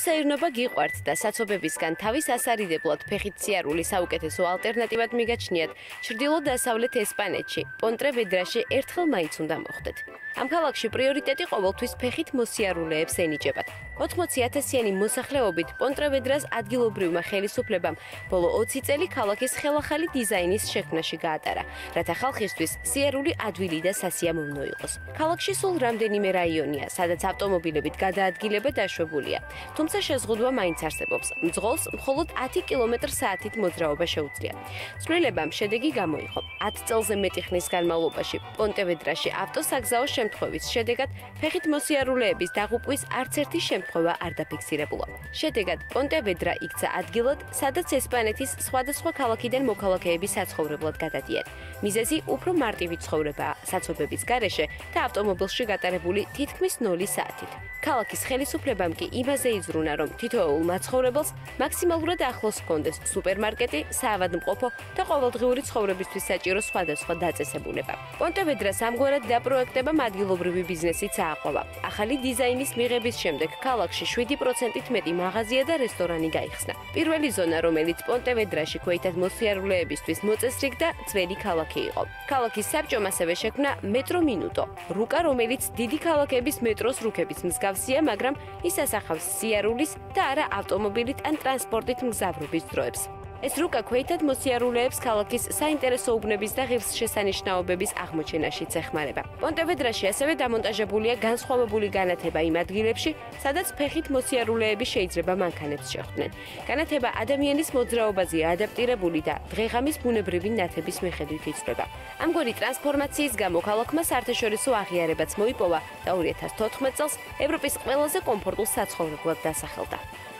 ავტოსაირნობა გიყვართ და საცობებისგან თავის ასარიდებლად ფეხით სიარულის საუკეთესო ალტერნატივად მიგაჩნიათ ჩრდილო-დასავლეთ ესპანეთში, პონტრევედრაში ერთხელ მაინც უნდა მოხვდეთ. Ამ ქალაქში პრიორიტეტი ყოველთვის ფეხით მოსიარულეებს ენიჭებათ. 80,000-იანი მოსახლეობით პონტრევედრას ადგილობრივმა ხელისუფლებამ ბოლო 20 წელი ქალაქის ხელახალი დიზაინის შექმნაში გაატარა, რათა ხალხისთვის სიარული ადვილი და სასიამოვნო იყოს. ქალაქში სულ რამდენიმე რაიონია, სადაც ავტომობილებით გადაადგილება დაშვებულია. თუმცა შეზღუდვა მაინც არსებობს. მძღოლს მხოლოდ 10 კმ/სთ მოძრაობა შეუძლია. ცვლილებამ შედეგი გამოიღო. 10 წელზე მეტი ხნის განმავლობაში პონტევედრაში ავტოსაგზაო შემთხვევის შედეგად ფეხით მოსიარულეების დაღუპვის არც ერთი შემთხვევა არ დაფიქსირებულა. შედეგად პონტევედრა იქცა ადგილად, სადაც ესპანეთის სხვადასხვა ქალაქიდან მოქალაქეები საცხოვრებლად გადადიან. მიზეზი უფრო მარტივი ცხოვრებაა საცობების გარეშე და ავტომობილში გატარებული თითქმის 0 საათით. ქალაქის ხელისუფლებამ კი იმაზე იზრუნა, რომ თითოეულ მაცხოვრებელს მაქსიმალურად ახლოს ჰქონდეს სუპერმარკეტი, საავადმყოფო და ყოველდღიური ცხოვრებისთვის საჭირო სხვადასხვა დაწესებულება. პონტევედრას ამგვარად დაპროექტებამ ადგილობრივი ბიზნესიც ააყვავა. ახალი დიზაინის მიღების შემდეგ ქალაქში 7%-ით მეტი მაღაზია და რესტორანი გაიხსნა. პირველი ზონა, რომელიც პონტევედრაში ქვეითად მოსიარულეებისთვის მოწესრიგდა, ძველი ქალაქი იყო. ქალაქის საბჭომ ასევე შექმნა მეტრო მინუტო, რუკა, რომელიც დიდი ქალაქების მეტროს რუკების მსგავსია, მაგრამ ის ასახავს სიარულის და არა ავტომობილით ან ტრანსპორტით მგზავრობის დროებს. ეს რუკა ქვეითად მოსიარულეებს ქალაქის საინტერესო უბნების და ღირსშესანიშნაობების აღმოჩენაშიც ეხმარება. პონტევედრაში ასევე დამონტაჟებულია განსხვავებული განათება იმ ადგილებში, სადაც ფეხით მოსიარულეები შეიძლება მანქანებს შეხვდნენ. განათება ადამიანის მოძრაობაზეა ადაპტირებული და დღეღამის ბუნებრივი ნათების მიხედვით იცვლება. ამგვარი ტრანსფორმაციის გამო ქალაქმა საერთაშორისო აღიარებაც მოიპოვა და 2014 წელს ევროპის ყველაზე კომფორტულ საცხოვრებლად დასახელდა.